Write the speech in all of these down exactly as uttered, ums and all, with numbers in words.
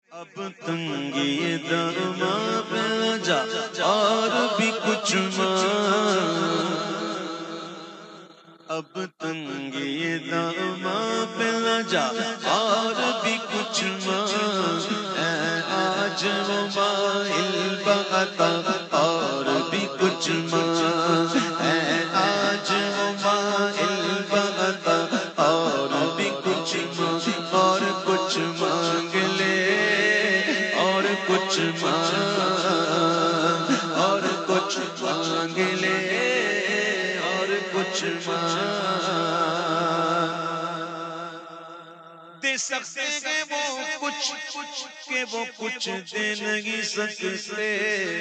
اب تنگی درما پہ جا اور بھی کچھ مانگ، اب تنگی درما پہ جا اور بھی کچھ مانگ، اے آج وہ مائل بغتا اور بھی کچھ مانگ، اے آج وہ مائل بغتا اور بھی کچھ مانگ، اور کچھ مانگ لے اور کچھ مانگ، اور کچھ مانگ لے اور کچھ مانگ، دے سکتے ہیں وہ کچھ کہ وہ کچھ دے نہیں سکتے۔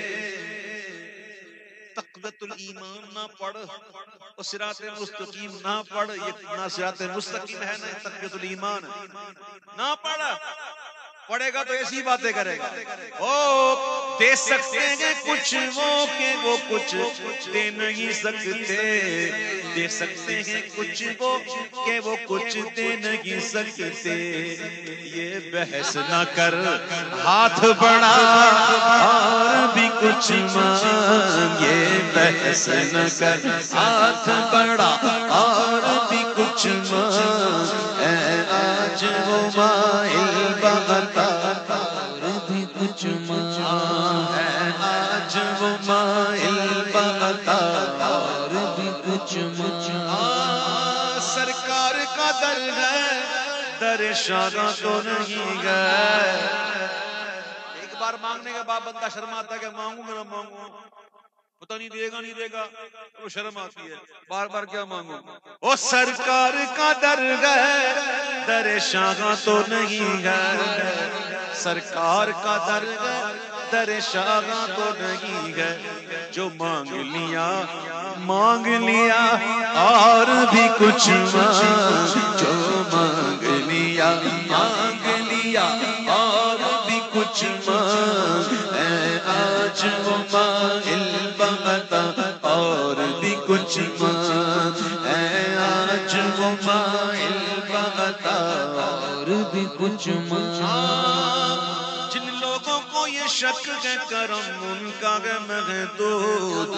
تقویت الایمان نہ پڑھ اور صراط مستقیم نہ پڑھ، یہ نہ صراط مستقیم ہے نہ تقویت الایمان نہ پڑھ، پڑھے گا تو ایسی باتیں کرے گا۔ او دے سکتے ہیں کچھ وہ کہ وہ کچھ دے نہیں سکتے، دے سکتے ہیں کچھ وہ کہ وہ کچھ دے نہیں سکتے، یہ بحث نہ کر ہاتھ بڑھا اور بھی کچھ مانگ، یہ بحث نہ کر ہاتھ بڑھا اور بھی کچھ مانگ، اے آج وہ مائل بغتا اور بھی کچھ مانگ، اے آج وہ مائل بغتا اور بھی کچھ مانگ، سرکار کا در ہے در شاگاں تو نہیں گئے۔ ایک بار مانگنے کے بعد بندہ شرماتا ہے کہ مانگوں گا نہ مانگوں، پتہ نہیں دے گا نہیں دے گا، وہ شرم آتی ہے، بار بار کیا مانگوں۔ وہ سرکار کا در ہے در شاگاں تو نہیں ہے، سرکار کا در ہے در شاگاں تو نہیں ہے، جو مانگ لیا مانگ لیا اور بھی کچھ مانگ، جو مانگ لیا مانگ لیا اور بھی کچھ مانگ، اے آج وہ مائل بغتا اور بھی کچھ مانگ، اے آج وہ مائل بغتا اور بھی کچھ مانگ۔ جن لوگوں کو یہ شک ہے کرم ان کا ہے محدود،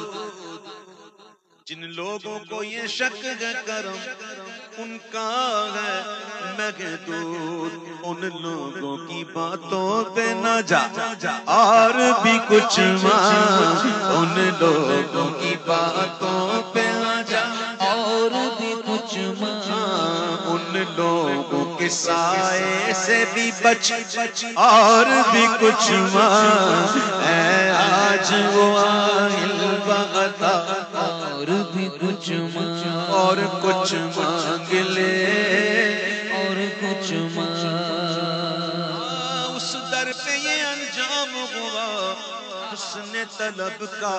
جن لوگوں کو یہ شک ہے کرم ان کا ہے محدود، ان لوگوں کی باتوں پہ نہ جا اور بھی کچھ مانگ، ان لوگوں کی باتوں پہ نہ جا اور بھی کچھ مانگ، ان لوگوں کے سائے سے بھی بچ اور بھی کچھ مانگ، اے آج وہ مائل بغتا اور بھی کچھ مانگ، اور کچھ مانگ لے اور کچھ مانگ، اس در پہ یہ انجام ہوا حسن طلب کا،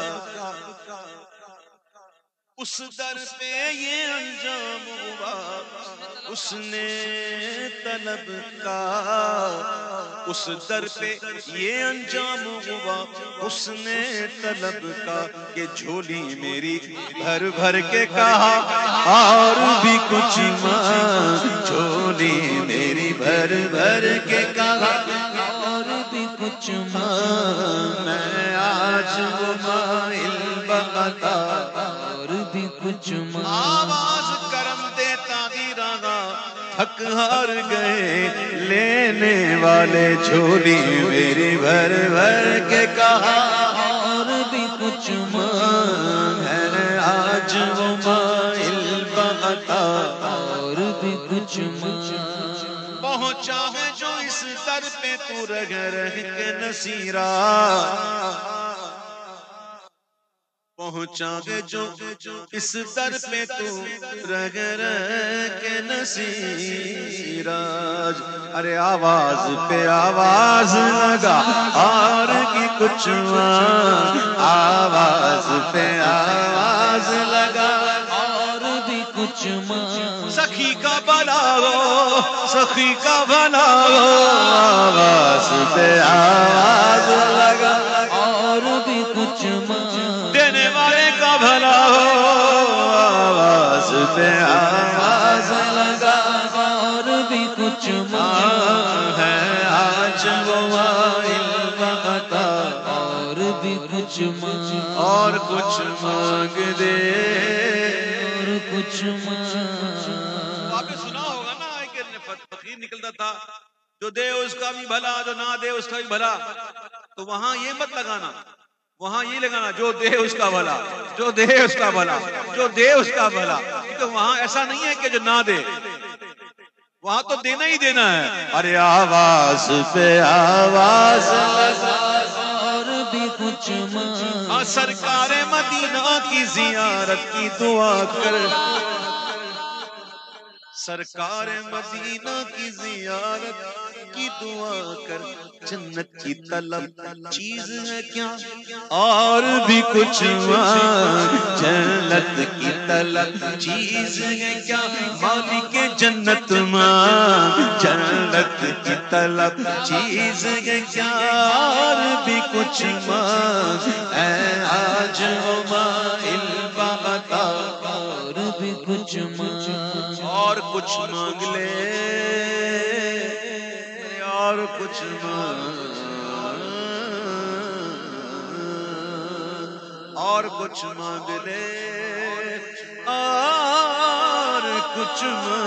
اس در پہ یہ انجام ہوا حسن طلب کا، اس در پہ یہ انجام ہوا حسن طلب کا، کہ جھولی میری بھر بھر کے کہا اور بھی کچھ مانگ، جھولی میری بھر بھر کے کہا اور بھی کچھ مانگ، میں آج وہ مائل بغتا اور بھی کچھ مانگ۔ آواز کرم دیتا ہی رہا تھک ہار گئے لینے والے، جھولی میری بھر بھر کے کہا اور بھی کچھ مانگ، ہے آج وہ مائل بغتا اور بھی کچھ مانگ۔ پہنچا ہے جو اس در پہ تو رہ رہ کے نصیرہ، پہنچا گے جو اس در پہ تو رہ رہ کے نصیرہ، ارے آواز پہ آواز لگا اور کی کچھ مانگ، آواز پہ آواز لگا اور بھی کچھ مانگ، سخی کا بھلا ہو سخی کا بھلا ہو، آواز پہ آواز لگا اور بھی کچھ مانگ، دینے والے کا بھلا ہو، آواز پہ آواز لگا اور بھی کچھ مانگ، ہے آج آج وہ علم عطا اور بھی کچھ مانگ اور کچھ مانگ دے اور کچھ مانگ. آپ نے سنا ہوگا نا کہ فقیر نکلتا تھا جو دے اس کا بھی بھلا جو نہ دے اس کا بھی بھلا. تو وہاں یہ مت لگانا, وہاں یہ لگانا جو دے اس کا بھلا, جو دے اس کا بھلا, جو دے اس کا بھلا. تو وہاں ایسا نہیں ہے کہ جو نہ دے, وہاں تو دینا ہی دینا ہے. ارے آواز پہ آواز لگا اور بھی کچھ مانگ. سرکار مدینہ کی زیارت کی دعا کر, سرکار مدینہ کی زیارت کی دعا کر. جنت کی طلب چیز ہے کیا اور بھی کچھ مانگ, جنت کی طلب چیز ہے کیا مالک جنت مانگ, جنت کی طلب چیز ہے کیا اور بھی کچھ مانگ. اے آج علم عطا اور بھی کچھ مانگ. اور کچھ مانگ لے, اور کچھ مانگ, اور کچھ مانگ لے, اور کچھ مانگ